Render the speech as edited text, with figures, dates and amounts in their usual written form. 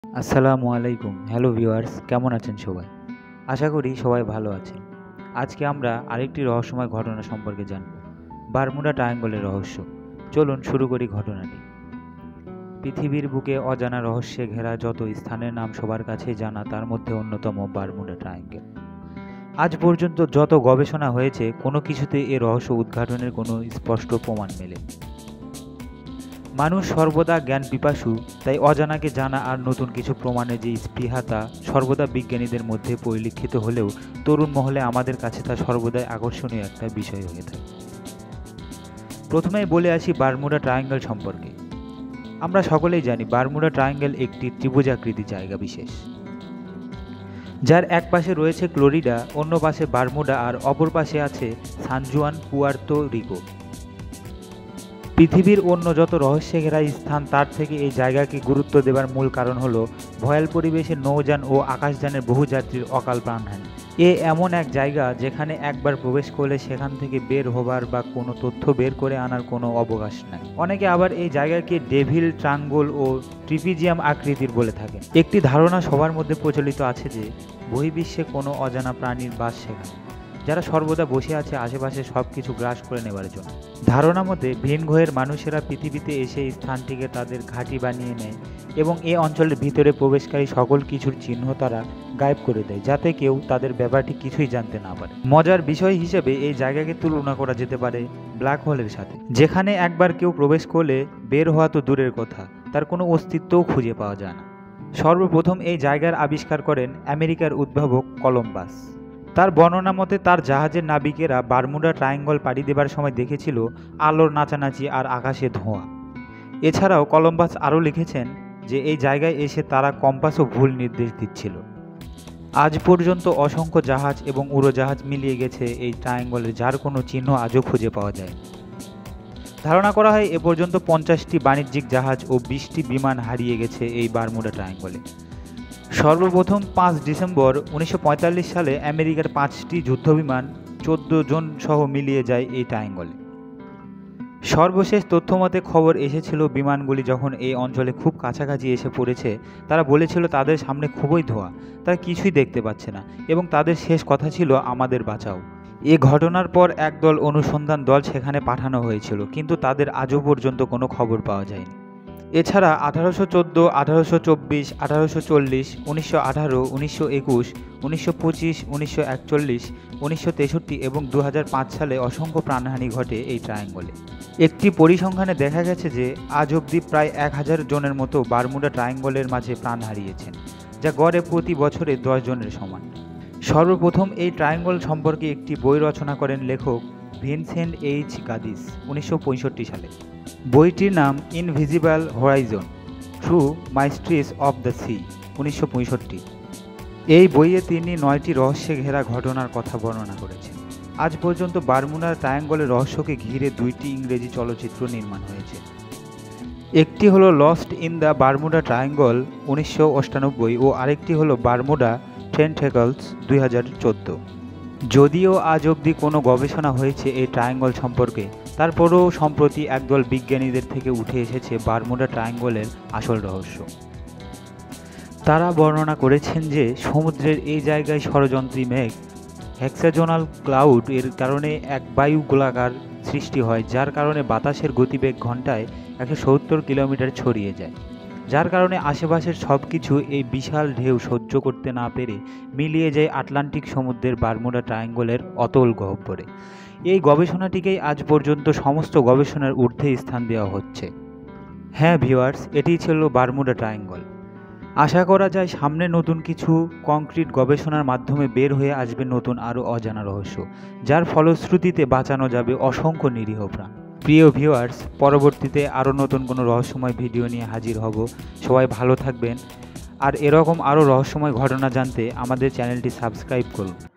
আসসালামু আলাইকুম। Hello viewers, কেমন আছেন সবাই? আশা করি সবাই ভালো আছেন। আজকে আমরা আরেকটি রহস্যময় ঘটনা সম্পর্কে জানব, বারমুডা ট্রায়াঙ্গলের রহস্য। চলুন শুরু করি ঘটনাটি। পৃথিবীর বুকে অজানা রহস্যে ঘেরা যত স্থানের নাম সবার কাছেই জানা, তার মধ্যে অন্যতম বারমুডা ট্রায়াঙ্গেল। আজ পর্যন্ত যত গবেষণা হয়েছে, কোনো কিছুতে এ রহস্য উদ্ঘাটনের কোনো স্পষ্ট প্রমাণ মেলেনি। মানুষ সর্বদা জ্ঞান পিপাসু, তাই অজানাকে জানা আর নতুন কিছু প্রমাণের যে স্পৃহা, তা সর্বদা বিজ্ঞানীদের মধ্যে পরিলক্ষিত হলেও তরুণ মহলে আমাদের কাছে তা সর্বদাই আকর্ষণীয় একটা বিষয় হয়ে থাকে। প্রথমেই বলে আসি বারমুডা ট্রায়াঙ্গেল সম্পর্কে। আমরা সকলেই জানি বারমুডা ট্রায়াঙ্গেল একটি ত্রিভুজাকৃতি জায়গা বিশেষ, যার এক পাশে রয়েছে ফ্লোরিডা, অন্য পাশে বারমুডা আর অপর পাশে আছে সান জুয়ান, পুয়ার্তো রিকো। পৃথিবীর অন্য যত রহস্যে ঘেরা স্থান, তার থেকে এই জায়গাকে গুরুত্ব দেবার মূল কারণ হলো ভয়াল পরিবেশে নৌযান ও আকাশযানের বহু যাত্রীর অকাল প্রাণহানি। এমন এক জায়গা যেখানে একবার প্রবেশ করলে সেখান থেকে বের হবার বা কোনো তথ্য বের করে আনার কোনো অবকাশ নাই। অনেকে আবার এই জায়গাকে ডেভিল ট্রাঙ্গল ও ট্রিপিজিয়াম আকৃতির বলে থাকেন। একটি ধারণা সবার মধ্যে প্রচলিত আছে যে বহির্বিশ্বে কোনো অজানা প্রাণীর বাস সেখানে, যারা সর্বদা বসে আছে আশেপাশে সব কিছু গ্রাস করে নেবার জন্য। ধারণা মতে ভিন গ্রহের মানুষেরা পৃথিবীতে এসে স্থানটিকে তাদের ঘাঁটি বানিয়ে নেয় এবং এ অঞ্চলের ভিতরে প্রবেশকারী সকল কিছুর চিহ্ন তারা গায়েব করে দেয়, যাতে কেউ তাদের ব্যাপারটি কিছুই জানতে না পারে। মজার বিষয় হিসেবে এই জায়গাকে তুলনা করা যেতে পারে ব্ল্যাক হোলের সাথে, যেখানে একবার কেউ প্রবেশ করলে বের হওয়া তো দূরের কথা, তার কোনো অস্তিত্বও খুঁজে পাওয়া যায় না। সর্বপ্রথম এই জায়গার আবিষ্কার করেন আমেরিকার উদ্ভাবক কলম্বাস। তার বর্ণনা মতে তার জাহাজের নাবিকেরা বারমুডা ট্রায়াঙ্গল পাড়ি দেবার সময় দেখেছিল আলোর নাচানাচি আর আকাশে ধোঁয়া। এছাড়াও কলম্বাস আরও লিখেছেন যে এই জায়গায় এসে তারা কম্পাসও ভুল নির্দেশ দিচ্ছিল। আজ পর্যন্ত অসংখ্য জাহাজ এবং উড়োজাহাজ মিলিয়ে গেছে এই ট্রায়াঙ্গলের, যার কোনো চিহ্ন আজও খুঁজে পাওয়া যায়। ধারণা করা হয় এ পর্যন্ত 50টি বাণিজ্যিক জাহাজ ও 20টি বিমান হারিয়ে গেছে এই বারমুডা ট্রায়াঙ্গলে। সর্বপ্রথম 5 ডিসেম্বর 1945 সালে আমেরিকার 5টি যুদ্ধবিমান 14 জন সহ মিলিয়ে যায় এই ট্রায়াঙ্গলে। সর্বশেষ তথ্যমতে খবর এসেছিল বিমানগুলি যখন এই অঞ্চলে খুব কাছাকাছি এসে পড়েছে, তারা বলেছিল তাদের সামনে খুবই ধোঁয়া, তারা কিছুই দেখতে পাচ্ছে না এবং তাদের শেষ কথা ছিল আমাদের বাঁচাও। এ ঘটনার পর একদল অনুসন্ধান দল সেখানে পাঠানো হয়েছিল, কিন্তু তাদের আজও পর্যন্ত কোনো খবর পাওয়া যায়নি। এছাড়া 1814, 1824, 1840, 1918, 1921, 1925, 1941, 1963 এবং 2005 সালে অসংখ্য প্রাণহানি ঘটে এই ট্রায়াঙ্গলে। একটি পরিসংখ্যানে দেখা গেছে যে আজ অবধি প্রায় 1000 জনের মতো বারমুডা ট্রায়াঙ্গলের মাঝে প্রাণ হারিয়েছেন, যা গড়ে প্রতি বছরে 10 জনের সমান। সর্বপ্রথম এই ট্রায়াঙ্গল সম্পর্কে একটি বই রচনা করেন লেখক ভিনসেন্ট এইচ গাদিস 1965 সালে। বইটির নাম invisible horizon, true mysteries of the sea, 1965। এই বইয়ে তিনি 9টি রহস্যে ঘেরা ঘটনার কথা বর্ণনা করেছেন। আজ পর্যন্ত বারমুডা ট্রায়াঙ্গলের রহস্যকে ঘিরে 2টি ইংরেজি চলচ্চিত্র নির্মাণ হয়েছে। একটি হলো lost in the Bermuda triangle 1998 ও আরেকটি হলো বারমুডা টেন্টেকলস 2014। যদিও আজ অবধি কোনো গবেষণা হয়েছে এই ট্রায়াঙ্গল সম্পর্কে, তারপরেও সম্প্রতি একদল বিজ্ঞানীদের থেকে উঠে এসেছে বারমুডা ট্রায়াঙ্গলের আসল রহস্য। তারা বর্ণনা করেছেন যে সমুদ্রের এই জায়গায় ষড়যন্ত্রী মেঘ, হেক্সাজোনাল ক্লাউড এর কারণে এক বায়ু গোলাকার সৃষ্টি হয়, যার কারণে বাতাসের গতিবেগ ঘন্টায় 170 কিলোমিটার ছড়িয়ে যায়, যার কারণে আশেপাশের সব কিছু এই বিশাল ঢেউ সহ্য করতে না পেরে মিলিয়ে যায় আটলান্টিক সমুদ্রের বারমুডা ট্রায়াঙ্গলের অতল গহ্বরে। এই গবেষণাটিকেই আজ পর্যন্ত সমস্ত গবেষণার ঊর্ধ্বে স্থান দেওয়া হচ্ছে। হ্যাঁ ভিউয়ার্স, এটিই ছিল বারমুডা ট্রায়াঙ্গল। আশা করা যায় সামনে নতুন কিছু কংক্রিট গবেষণার মাধ্যমে বের হয়ে আসবে নতুন আরও অজানা রহস্য, যার ফলশ্রুতিতে বাঁচানো যাবে অসংখ্য নিরীহ প্রাণ। প্রিয় ভিউয়ার্স, পরবর্তীতে আরও নতুন কোনো রহস্যময় ভিডিও নিয়ে হাজির হব। সবাই ভালো থাকবেন, আর এরকম আরও রহস্যময় ঘটনা জানতে আমাদের চ্যানেলটি সাবস্ক্রাইব করুন।